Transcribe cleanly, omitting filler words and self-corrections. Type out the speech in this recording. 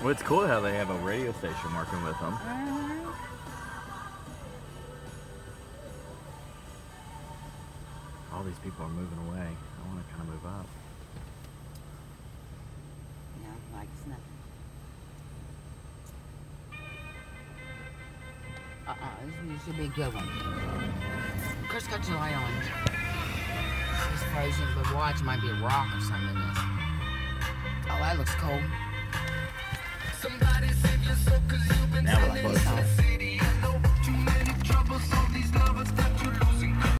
Well, it's cool how they have a radio station working with them. All these people are moving away. I want to kind of move up. Yeah, like it's nothing. This should be a good one. Chris got your light on. It's frozen, but watch, might be a rock or something in this. Oh, that looks cool. Now we're like,